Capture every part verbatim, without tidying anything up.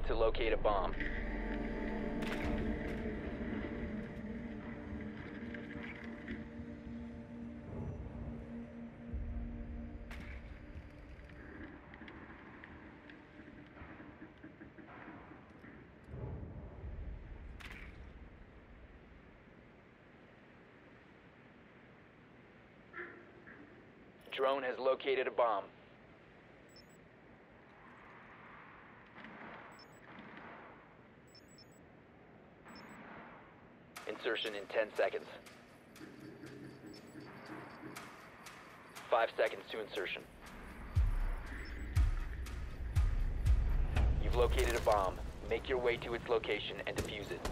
to locate a bomb. Drone has located a bomb. Insertion in ten seconds. Five seconds to insertion. You've located a bomb. Make your way to its location and defuse it.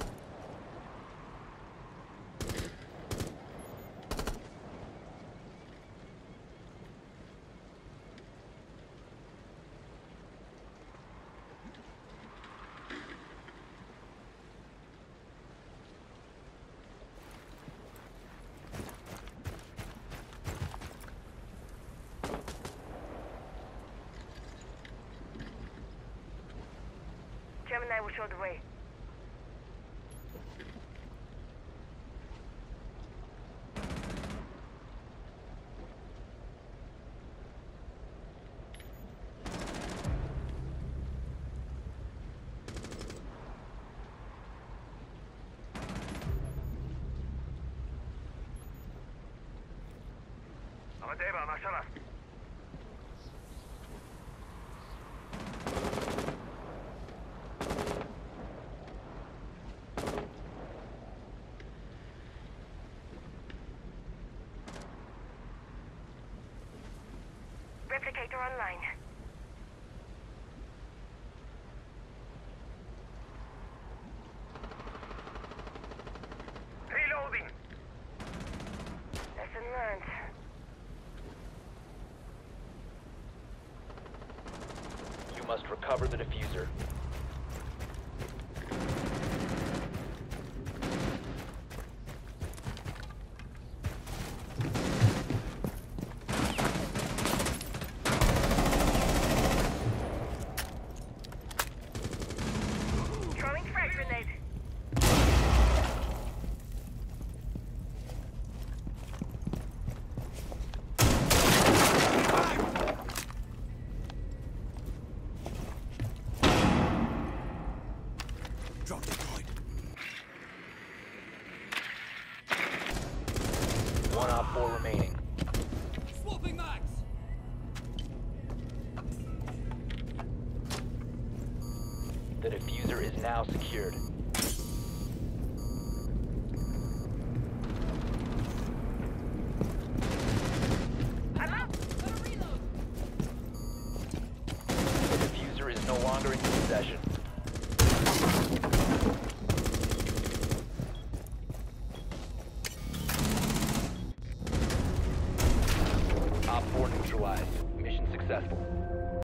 Gemini will show the way. Amadeva, mashallah. Replicator online. Reloading. Lesson learned. You must recover the diffuser. Drone deployed. One op four remaining. Swapping mags. The diffuser is now secured. I'm out. Gotta reload. The diffuser is no longer in your possession.